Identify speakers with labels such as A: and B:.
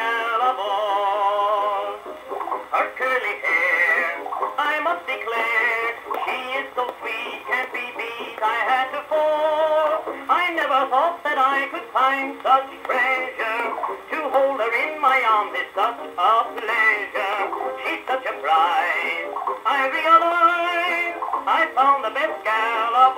A: gal of all. Her curly hair, I must declare, she is so sweet, can't be beat, I had to fall. I never thought that I could find such treasure. To hold her in my arms is such a pleasure. She's such a prize. I realize I found the best gal of